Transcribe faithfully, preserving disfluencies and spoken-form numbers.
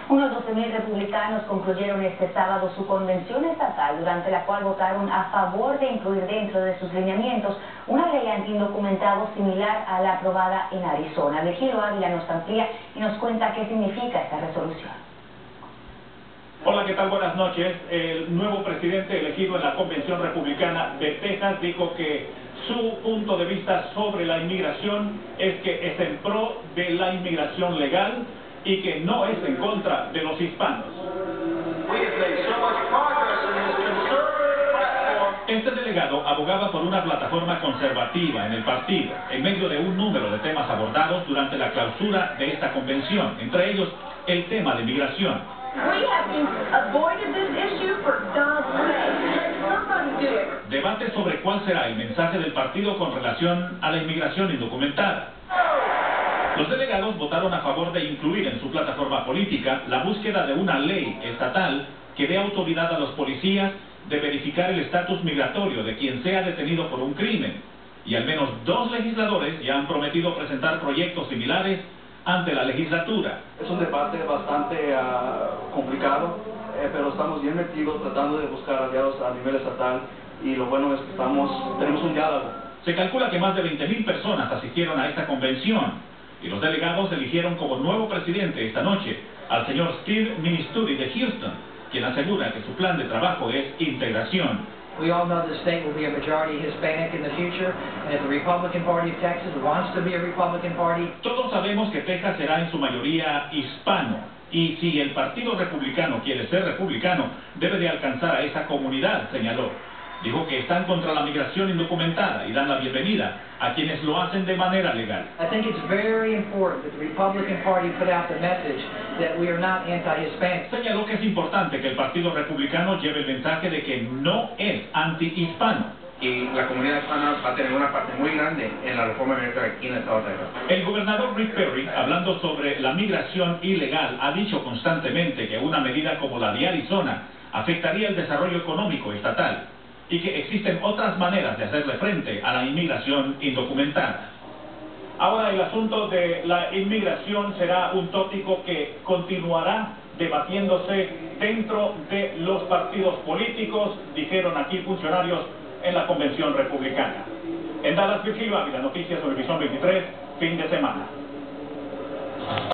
Unos doce mil republicanos concluyeron este sábado su convención estatal, durante la cual votaron a favor de incluir dentro de sus lineamientos una ley antiindocumentados similar a la aprobada en Arizona. Virgilio Ávila nos amplía y nos cuenta qué significa esta resolución. Hola, ¿qué tal? Buenas noches. El nuevo presidente elegido en la Convención Republicana de Texas dijo que su punto de vista sobre la inmigración es que es en pro de la inmigración legal y que no es en contra de los hispanos. Este delegado abogaba por una plataforma conservativa en el partido, en medio de un número de temas abordados durante la clausura de esta convención, entre ellos el tema de migración. Debate sobre cuál será el mensaje del partido con relación a la inmigración indocumentada. Los delegados votaron a favor de incluir en su plataforma política la búsqueda de una ley estatal que dé autoridad a los policías de verificar el estatus migratorio de quien sea detenido por un crimen. Y al menos dos legisladores ya han prometido presentar proyectos similares ante la legislatura. Es un debate bastante uh, complicado, eh, pero estamos bien metidos tratando de buscar aliados a nivel estatal y lo bueno es que estamos, tenemos un diálogo. Se calcula que más de veinte mil personas asistieron a esta convención y los delegados eligieron como nuevo presidente esta noche al señor Steve Ministuri de Houston, quien asegura que su plan de trabajo es integración. We all know the state will be a majority Hispanic in the future, and if the Republican Party of Texas wants to be a Republican Party... Todos sabemos que Texas será en su mayoría hispano, y si el Partido Republicano quiere ser republicano, debe de alcanzar a esa comunidad, señaló. Dijo que están contra la migración indocumentada y dan la bienvenida a quienes lo hacen de manera legal. I think it's very important that the Republican Party put out the message that we are not anti-Hispanic. Señaló que es importante que el Partido Republicano lleve el mensaje de que no es anti-hispano. Y la comunidad hispana va a tener una parte muy grande en la reforma migratoria aquí en el estado de Texas. El gobernador Rick Perry, hablando sobre la migración ilegal, ha dicho constantemente que una medida como la de Arizona afectaría el desarrollo económico estatal y que existen otras maneras de hacerle frente a la inmigración indocumentada. Ahora, el asunto de la inmigración será un tópico que continuará debatiéndose dentro de los partidos políticos, dijeron aquí funcionarios en la Convención Republicana. En Dallas, Virgilio Ávila, Noticias Univisión veintitrés, fin de semana.